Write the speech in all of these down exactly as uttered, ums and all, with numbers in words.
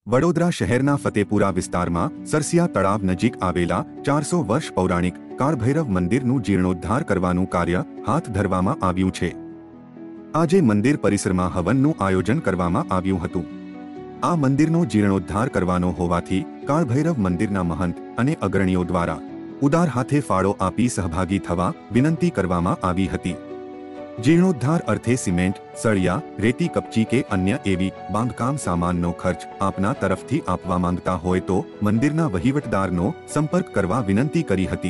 વડોદરા શહેરના ફતેપુરા વિસ્તારમાં સરસિયા તળાવ નજીક આવેલા ચારસો વર્ષ પૌરાણિક કાળભૈરવ મંદિરનું જીર્ણોદ્ધાર કરવાનું કાર્ય હાથ ધરવામાં આવ્યું છે। આજે મંદિર પરિસરમાં હવનનું આયોજન કરવામાં આવ્યું હતું। આ મંદિરનો જીર્ણોદ્ધાર કરવાનો હોવાથી કાળભૈરવ મંદિરના મહંત અને અગ્રણીઓ દ્વારા ઉદાર હાથે ફાળો આપી સહભાગી થવા વિનંતી કરવામાં આવી હતી। जीर्णोद्धार अर्थे सीमेंट, सळिया, रेती कपची के अन्य एवी बांधकाम सामाननो खर्च आपना तरफथी आपवा मांगता होय तो मंदिरना वहीवटदारनो संपर्क करवा विनंती करी हती।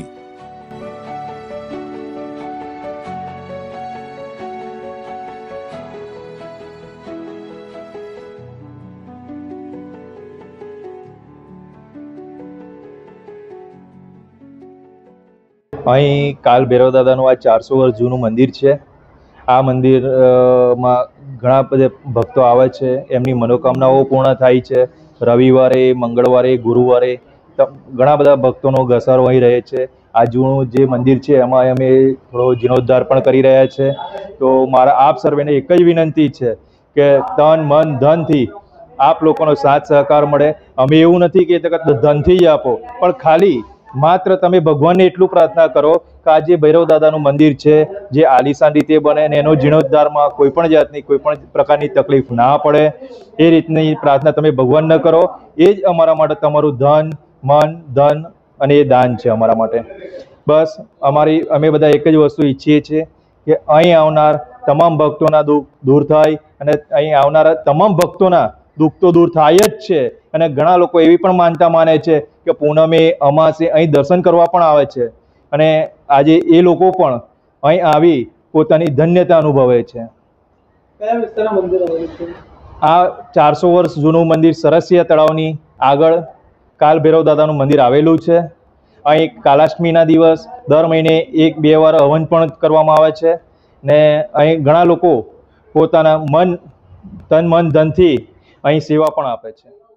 અહીં કાલ ભૈરવ દાદાનું આ ચારસો વર્ષ જૂનું મંદિર છે। આ મંદિરમાં ઘણા બધા ભક્તો આવે છે, એમની મનોકામનાઓ પૂર્ણ થાય છે। રવિવારે, મંગળવારે, ગુરુવારે ઘણા બધા ભક્તોનો ઘસારો અહીં રહે છે। આ જૂનું જે મંદિર છે એમાં અમે થોડો જીર્ણોદ્ધાર પણ કરી રહ્યા છે। તો મારા આપ સર્વેને એક જ વિનંતી છે કે તન મન ધનથી આપ લોકોનો સાથ સહકાર મળે। અમે એવું નથી કે ધનથી જ આપો, પણ ખાલી માત્ર તમે ભગવાનને એટલું પ્રાર્થના કરો કે આ જે ભૈરવ દાદાનું મંદિર છે જે આલિશાન રીતે બને અને એનો જીર્ણોદ્ધારમાં કોઈ પણ જાતની કોઈ પણ પ્રકારની તકલીફ ના પડે, એ રીતની પ્રાર્થના તમે ભગવાનને કરો। એ જ અમારા માટે તમારું ધન, મન, ધન અને એ દાન છે અમારા માટે। બસ અમારી અમે બધા એક જ વસ્તુ ઈચ્છીએ છીએ કે અહીં આવનાર તમામ ભક્તોના દુઃખ દૂર થાય અને અહીં આવનારા તમામ ભક્તોના દુઃખ તો દૂર થાય જ છે। અને ઘણા લોકો એવી પણ માનતા માને છે કે પૂનમે, અમાસે અહીં દર્શન કરવા પણ આવે છે અને આજે એ લોકો પણ અહીં આવી પોતાની ધન્યતા અનુભવે છે। કયા વિસ્તારમાં મંદિર આવેલું છે? આ ચારસો વર્ષ જૂનું મંદિર સરસિયા તળાવની આગળ કાલ ભૈરવ દાદાનું મંદિર આવેલું છે। અહીં કાલાષ્ટમીના દિવસ દર મહિને એક બે વાર હવન પણ કરવામાં આવે છે ને અહીં ઘણા લોકો પોતાના મન તન મન ધનથી અહીં સેવા પણ આપે છે।